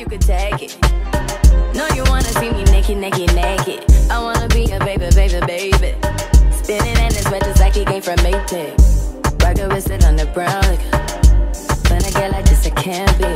you could take it. No, you wanna see me naked, naked, naked. I wanna be a baby, baby, baby. Spinning in his red just like he came from Maytag. Rocket with it on the brown liquor. When I get like this, I can't be.